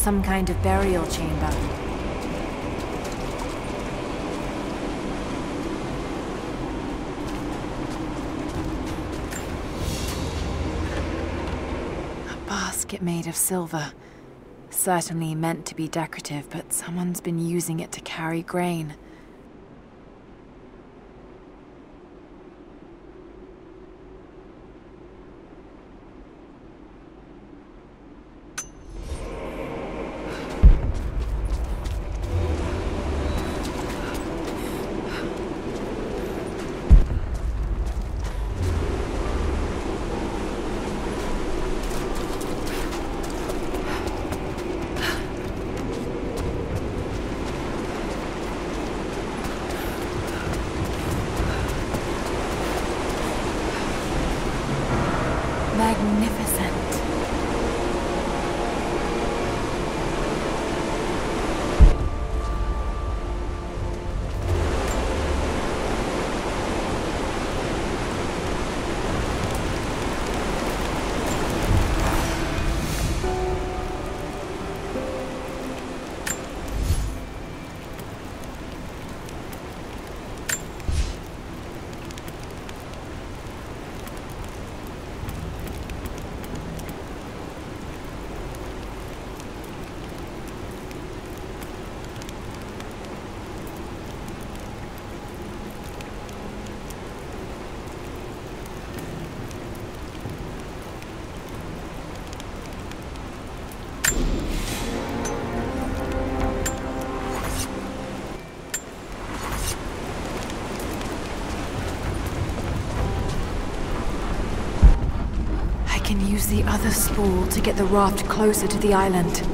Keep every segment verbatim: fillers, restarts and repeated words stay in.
Some kind of burial chamber. A basket made of silver. Certainly meant to be decorative, but someone's been using it to carry grain. Magnificent. Use the other spool to get the raft closer to the island.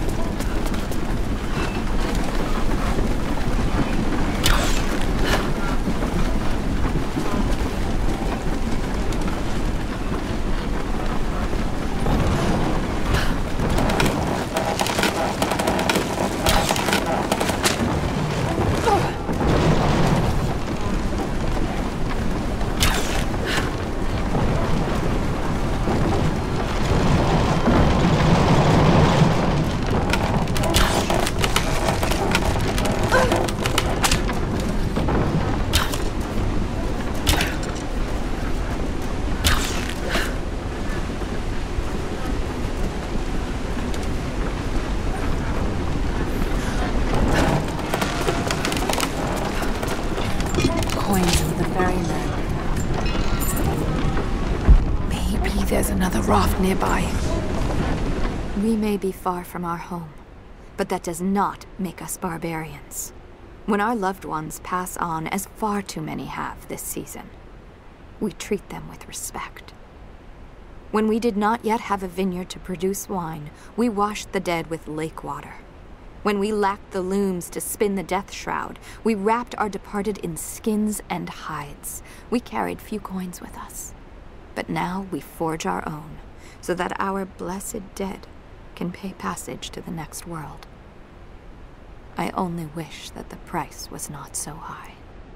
There's another raft nearby. We may be far from our home, but that does not make us barbarians. When our loved ones pass on, as far too many have this season, we treat them with respect. When we did not yet have a vineyard to produce wine, we washed the dead with lake water. When we lacked the looms to spin the death shroud, we wrapped our departed in skins and hides. We carried few coins with us. But now we forge our own, so that our blessed dead can pay passage to the next world. I only wish that the price was not so high.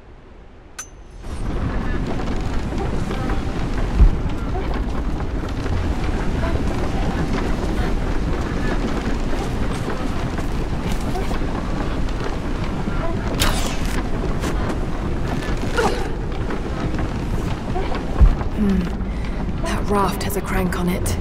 Raft has a crank on it.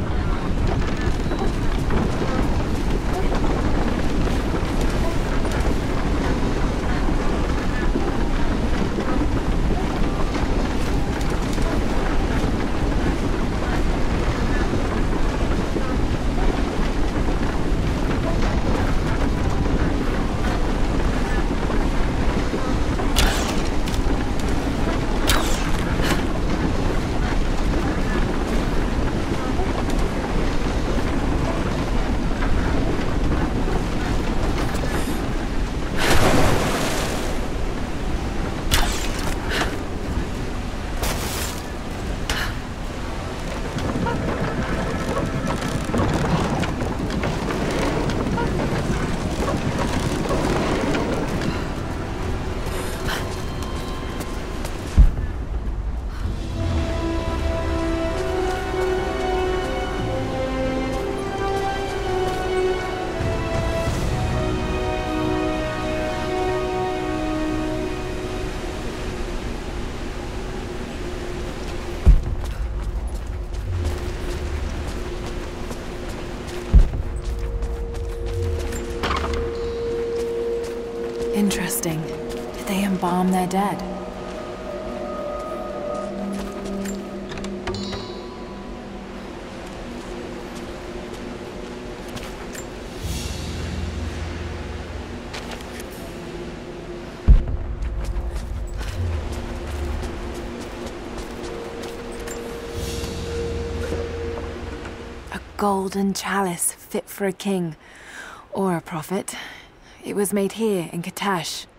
embalm their dead. A golden chalice fit for a king, or a prophet. It was made here in Katash.